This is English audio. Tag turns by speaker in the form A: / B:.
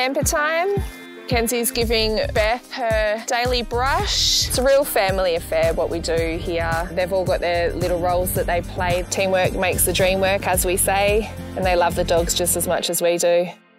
A: pamper time. Kenzie's giving Beth her daily brush. It's a real family affair what we do here. They've all got their little roles that they play. Teamwork makes the dream work, as we say, and they love the dogs just as much as we do.